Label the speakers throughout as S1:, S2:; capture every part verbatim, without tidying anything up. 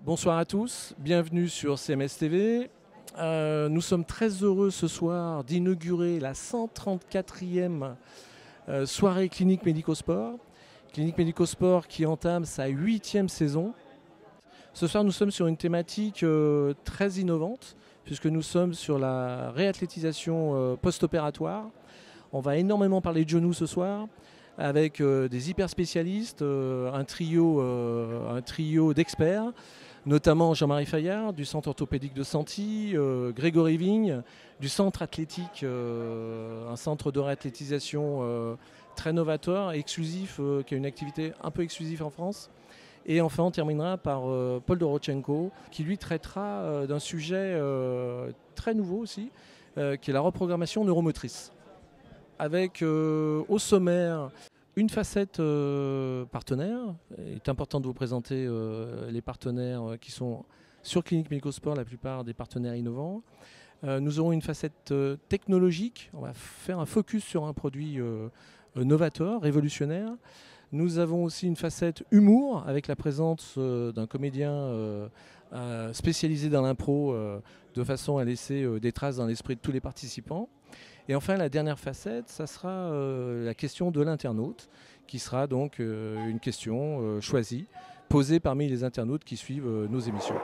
S1: Bonsoir à tous, bienvenue sur C M S T V. Euh, nous sommes très heureux ce soir d'inaugurer la cent trente-quatrième euh, soirée Clinique Médico-Sport. Clinique Médico-Sport qui entame sa huitième saison. Ce soir nous sommes sur une thématique euh, très innovante puisque nous sommes sur la réathlétisation euh, post-opératoire. On va énormément parler de genoux ce soir avec euh, des hyper spécialistes, euh, un trio, euh, un trio d'experts, notamment Jean-Marie Fayard du centre orthopédique de Santi, euh, Grégory Vigne du centre athlétique, euh, un centre de réathlétisation euh, très novateur, exclusif, euh, qui a une activité un peu exclusive en France. Et enfin on terminera par euh, Paul Dorochenko qui lui traitera euh, d'un sujet euh, très nouveau aussi, euh, qui est la reprogrammation neuromotrice. Avec euh, au sommaire une facette euh, partenaire. Il est important de vous présenter euh, les partenaires qui sont sur Clinique Médico-Sport, la plupart des partenaires innovants. Euh, nous aurons une facette euh, technologique. On va faire un focus sur un produit euh, novateur, révolutionnaire. Nous avons aussi une facette humour avec la présence euh, d'un comédien euh, euh, spécialisé dans l'impro euh, de façon à laisser euh, des traces dans l'esprit de tous les participants. Et enfin, la dernière facette, ça sera euh, la question de l'internaute, qui sera donc euh, une question euh, choisie, posée parmi les internautes qui suivent euh, nos émissions.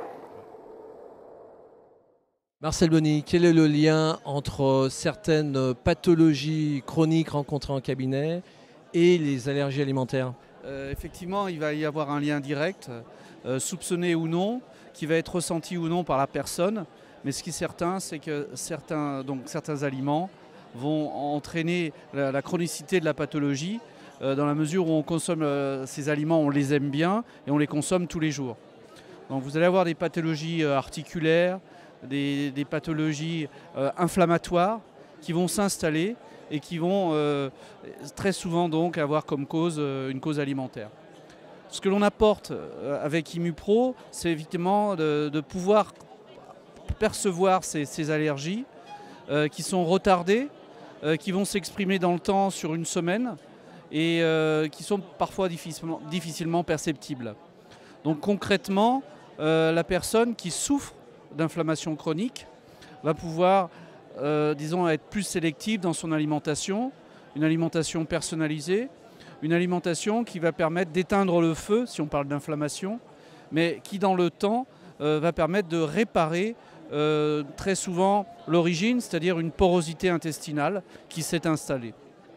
S1: Marcel Bonny, quel est le lien entre certaines pathologies chroniques rencontrées en cabinet et les allergies alimentaires ?
S2: Euh, effectivement, il va y avoir un lien direct, euh, soupçonné ou non, qui va être ressenti ou non par la personne. Mais ce qui est certain, c'est que certains, donc, certains aliments vont entraîner la, la chronicité de la pathologie euh, dans la mesure où on consomme euh, ces aliments, on les aime bien et on les consomme tous les jours. Donc vous allez avoir des pathologies euh, articulaires, des, des pathologies euh, inflammatoires qui vont s'installer et qui vont euh, très souvent donc avoir comme cause euh, une cause alimentaire. Ce que l'on apporte euh, avec ImuPro, c'est évidemment de, de pouvoir percevoir ces, ces allergies euh, qui sont retardées, euh, qui vont s'exprimer dans le temps sur une semaine et euh, qui sont parfois difficilement, difficilement perceptibles. Donc concrètement, euh, la personne qui souffre d'inflammation chronique va pouvoir Euh, disons, être plus sélective dans son alimentation, une alimentation personnalisée, une alimentation qui va permettre d'éteindre le feu, si on parle d'inflammation, mais qui dans le temps euh, va permettre de réparer euh, très souvent l'origine, c'est-à-dire une porosité intestinale qui s'est installée.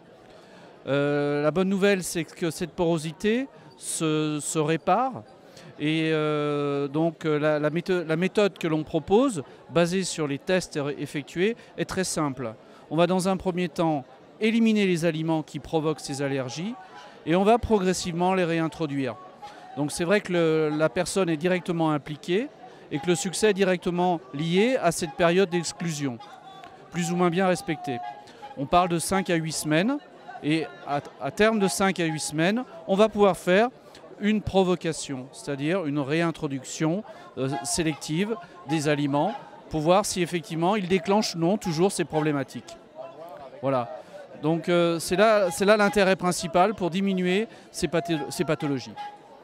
S2: Euh, la bonne nouvelle, c'est que cette porosité se, se répare. Et euh, donc la, la, méthode, la méthode que l'on propose, basée sur les tests effectués, est très simple. On va dans un premier temps éliminer les aliments qui provoquent ces allergies et on va progressivement les réintroduire. Donc c'est vrai que le, la personne est directement impliquée et que le succès est directement lié à cette période d'exclusion, plus ou moins bien respectée. On parle de cinq à huit semaines et à, à terme de cinq à huit semaines, on va pouvoir faire une provocation, c'est-à-dire une réintroduction euh, sélective des aliments pour voir si effectivement ils déclenchent ou non toujours ces problématiques. Voilà. Donc euh, c'est là, c'est là l'intérêt principal pour diminuer ces, pathé ces pathologies.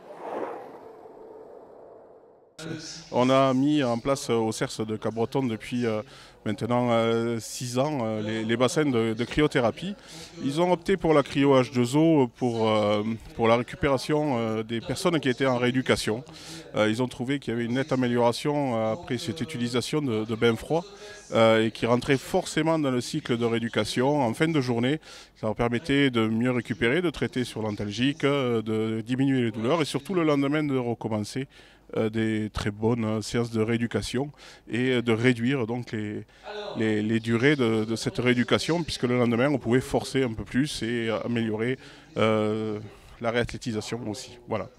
S3: On a mis en place au C E R S de Cabreton depuis euh, maintenant six ans euh, les, les bassins de, de cryothérapie. Ils ont opté pour la cryo H deux O pour, euh, pour la récupération euh, des personnes qui étaient en rééducation. Euh, ils ont trouvé qu'il y avait une nette amélioration euh, après cette utilisation de, de bains froids euh, et qui rentrait forcément dans le cycle de rééducation en fin de journée. Ça leur permettait de mieux récupérer, de traiter sur l'antalgique, de diminuer les douleurs et surtout le lendemain de recommencer Euh, des très bonnes euh, séances de rééducation et de réduire donc les, les, les durées de, de cette rééducation puisque le lendemain on pouvait forcer un peu plus et améliorer euh, la réathlétisation aussi. Voilà.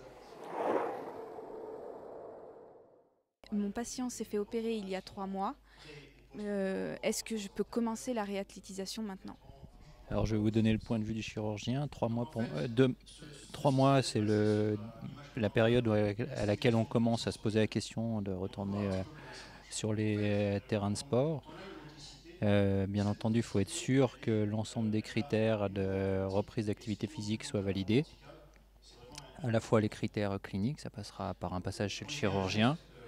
S4: Mon patient s'est fait opérer il y a trois mois. Euh, Est-ce que je peux commencer la réathlétisation maintenant ?
S5: Alors je vais vous donner le point de vue du chirurgien. Trois mois, pour, euh, deux, trois mois c'est le, la période à laquelle on commence à se poser la question de retourner euh, sur les euh, terrains de sport. Euh, bien entendu, il faut être sûr que l'ensemble des critères de reprise d'activité physique soient validés. À la fois les critères cliniques, ça passera par un passage chez le chirurgien,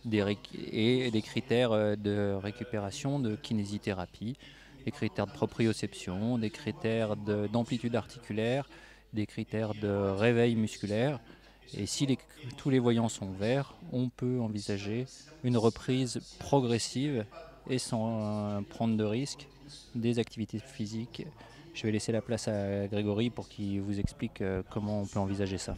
S5: des et des critères de récupération, de kinésithérapie, des critères de proprioception, des critères d'amplitude articulaire, des critères de réveil musculaire. Et si les, tous les voyants sont verts, on peut envisager une reprise progressive et sans euh, prendre de risques des activités physiques. Je vais laisser la place à Grégory pour qu'il vous explique euh, comment on peut envisager ça.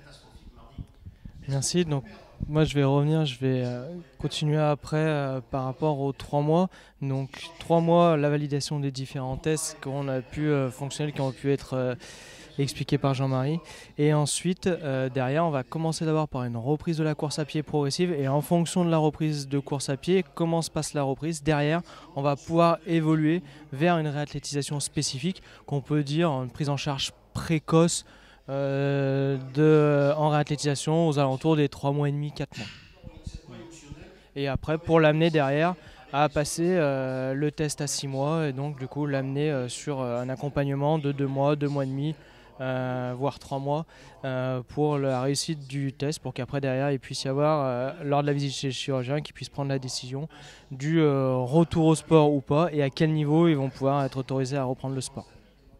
S6: Merci. Donc, moi, je vais revenir, je vais euh, continuer après euh, par rapport aux trois mois. Donc, trois mois, la validation des différents tests qu'on a pu euh, fonctionner, qui ont pu être euh, expliqués par Jean-Marie. Et ensuite, euh, derrière, on va commencer d'abord par une reprise de la course à pied progressive. Et en fonction de la reprise de course à pied, comment se passe la reprise, derrière, on va pouvoir évoluer vers une réathlétisation spécifique, qu'on peut dire une prise en charge précoce Euh, de, en réathlétisation aux alentours des trois mois et demi, quatre mois. Et après, pour l'amener derrière à passer euh, le test à six mois et donc du coup l'amener euh, sur euh, un accompagnement de deux mois, deux mois et demi, euh, voire trois mois euh, pour la réussite du test, pour qu'après derrière il puisse y avoir, euh, lors de la visite chez le chirurgien, qu'il puisse prendre la décision du euh, retour au sport ou pas et à quel niveau ils vont pouvoir être autorisés à reprendre le sport.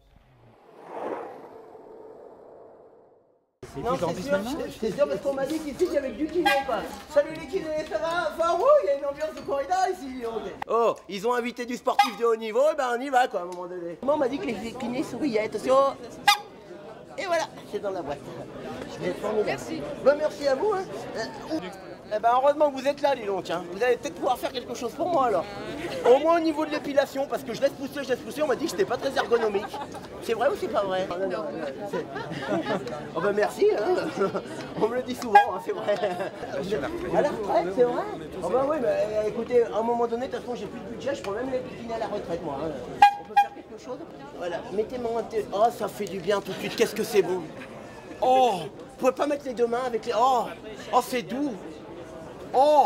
S7: Non, c'est sûr, c'est sûr parce qu'on m'a dit qu'ici il y avait du kiné quoi. Salut les kinés, ça va? Enfin, wouh, il y a une ambiance de corrida ici. Okay. Oh, ils ont invité du sportif de haut niveau, et ben on y va quoi à un moment donné. Moi on m'a dit que les kinés souriaient, attention. Et voilà, c'est dans la boîte. Merci. Ben, merci à vous. Hein. Euh, eh ben heureusement que vous êtes là, dis donc. Hein. Vous allez peut-être pouvoir faire quelque chose pour moi alors. Au moins au niveau de l'épilation, parce que je laisse pousser, je laisse pousser, on m'a dit que c'était pas très ergonomique. C'est vrai ou c'est pas vrai? Non, non, oh ben merci, hein. On me le dit souvent, hein, c'est vrai. À la retraite, c'est vrai? Oh ben oui, mais écoutez, à un moment donné, de toute façon j'ai plus de budget, je prends même les bikini à la retraite moi. Hein. On peut faire quelque chose? Voilà, mettez-moi un thé. Oh, ça fait du bien tout de suite, qu'est-ce que c'est bon. Oh, vous pouvez pas mettre les deux mains avec les... Oh, oh c'est doux. Oh,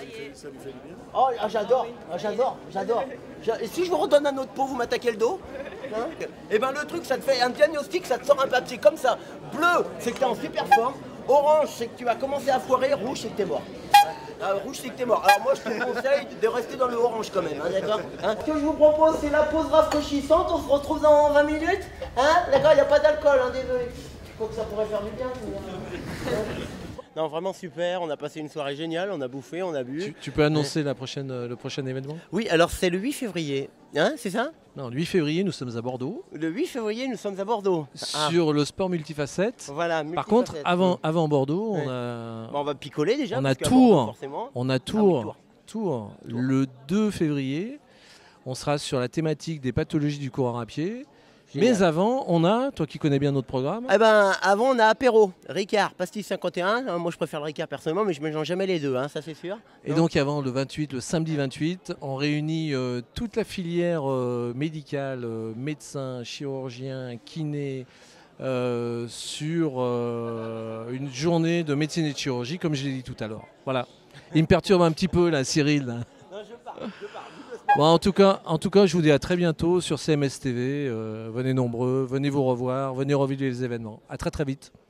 S7: oh j'adore, j'adore, j'adore. Et si je vous redonne un autre pot, vous m'attaquez le dos hein? Et ben le truc, ça te fait un diagnostic, ça te sort un papier comme ça. Bleu, c'est que tu es en super forme. Orange, c'est que tu vas commencer à foirer. Rouge, c'est que tu es mort. Ah, rouge, c'est que tu es mort. Alors moi, je te conseille de rester dans le orange quand même, hein, d'accord hein? Ce que je vous propose, c'est la pause rafraîchissante. On se retrouve dans vingt minutes. Hein, d'accord, il n'y a pas d'alcool, hein, désolé. Je crois que ça pourrait faire du bien. Hein? Non, vraiment super, on a passé une soirée géniale, on a bouffé, on a bu.
S1: Tu, tu peux annoncer la prochaine, le prochain événement?
S7: Oui, alors c'est le huit février, hein, c'est ça?
S1: Non, le huit février, nous sommes à Bordeaux.
S7: Le huit février, nous sommes à Bordeaux.
S1: Sur ah. le sport multifacette.
S7: Voilà,
S1: multifacette. Par contre, avant, avant Bordeaux, ouais. on a...
S7: Bon, on va picoler déjà.
S1: On a Tours,
S7: Bordeaux,
S1: on a Tours, ah, oui, Tours. Tours. Tours. Le deux février, on sera sur la thématique des pathologies du coureur à pied. Génial. Mais avant, on a, toi qui connais bien notre programme.
S7: Eh ben, avant, on a apéro, Ricard, pastis cinquante et un. Moi, je préfère le Ricard personnellement, mais je ne mélange jamais les deux, hein, ça c'est sûr.
S1: Et donc, donc, avant le vingt-huit, le samedi vingt-huit, on réunit euh, toute la filière euh, médicale, euh, médecins, chirurgiens, kinés, euh, sur euh, une journée de médecine et de chirurgie, comme je l'ai dit tout à l'heure. Voilà. Il me perturbe un petit peu, là, Cyril. Là.
S7: Non, je parle, je parle.
S1: Bon, en, tout cas, en tout cas, je vous dis à très bientôt sur C M S T V. Euh, venez nombreux, venez vous revoir, venez revivre les événements. À très très vite.